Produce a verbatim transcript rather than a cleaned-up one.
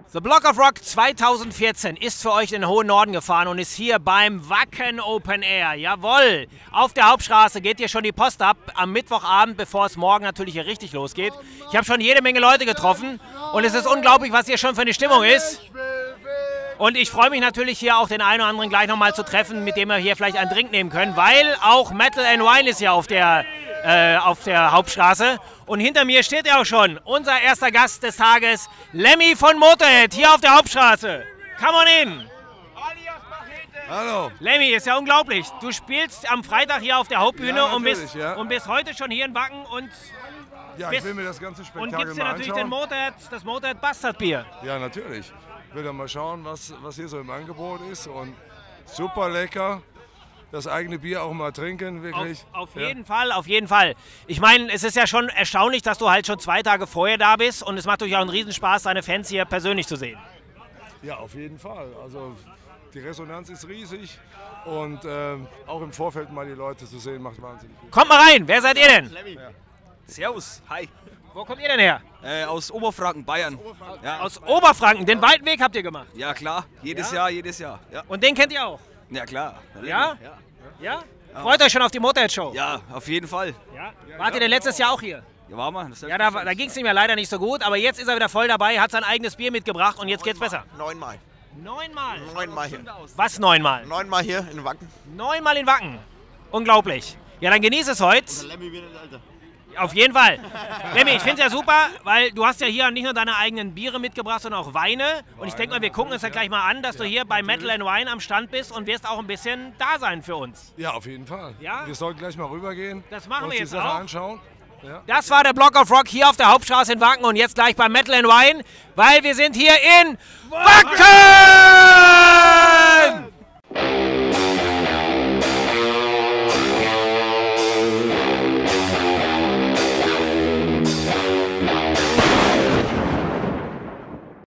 The Block of Rock zweitausendvierzehn ist für euch in den hohen Norden gefahren und ist hier beim Wacken Open Air. Jawohl, auf der Hauptstraße geht hier schon die Post ab am Mittwochabend, bevor es morgen natürlich hier richtig losgeht. Ich habe schon jede Menge Leute getroffen und es ist unglaublich, was hier schon für eine Stimmung ist. Und ich freue mich natürlich hier auch den einen oder anderen gleich nochmal zu treffen, mit dem wir hier vielleicht einen Drink nehmen können, weil auch Metal and Wine ist ja auf der, äh, auf der Hauptstraße. Und hinter mir steht ja auch schon unser erster Gast des Tages, Lemmy von Motorhead, hier auf der Hauptstraße. Come on in! Hallo! Lemmy, ist ja unglaublich. Du spielst am Freitag hier auf der Hauptbühne Ja, und, bist, ja. und bist heute schon hier in Wacken und, Ja, bist, ich will mir das ganze und Spektakel gibst dir mal natürlich anschauen. den Motorhead, das Motorhead Bastard Bier. Ja, natürlich. Ich will dann mal schauen, was, was hier so im Angebot ist. Und super lecker. Das eigene Bier auch mal trinken, wirklich. Auf, auf ja. jeden Fall, auf jeden Fall. Ich meine, es ist ja schon erstaunlich, dass du halt schon zwei Tage vorher da bist und es macht natürlich auch einen Riesenspaß, deine Fans hier persönlich zu sehen. Ja, auf jeden Fall. Also die Resonanz ist riesig und ähm, auch im Vorfeld mal die Leute zu sehen, macht wahnsinnig viel. Kommt mal rein, wer seid ihr denn? Ja. Servus, hi. Wo kommt ihr denn her? Äh, aus Oberfranken, Bayern. Ja, Aus Oberfranken, den weiten Weg habt ihr gemacht. ja klar, jedes Ja? Jahr, jedes Jahr. Ja, Und den kennt ihr auch? ja klar. Ja? Ja, Ja? Freut euch schon auf die Motorhead-Show? ja auf jeden Fall. Ja? Wart ihr denn letztes Jahr auch hier? Ja, war mal. Das Ja, da, da ging es ihm ja leider nicht so gut, aber jetzt ist er wieder voll dabei, hat sein eigenes Bier mitgebracht und jetzt geht's besser. Neunmal. Neunmal? Neunmal hier. Was neunmal? Neunmal hier in Wacken. Neunmal in Wacken. Unglaublich. Ja, dann genieß es heute. Lemmy wird das Alter. Auf jeden Fall. Lemmy, ich finde es ja super, weil du hast ja hier nicht nur deine eigenen Biere mitgebracht, sondern auch Weine. Und ich denke mal, wir gucken uns ja gleich mal an, dass du hier bei Metal and Wine am Stand bist und wirst auch ein bisschen da sein für uns. Ja, auf jeden Fall. Ja? Wir sollten gleich mal rübergehen. Das machen uns wir die jetzt Sache auch. anschauen. Ja. Das war der Block of Rock hier auf der Hauptstraße in Wacken und jetzt gleich bei Metal and Wine, weil wir sind hier in Wacken!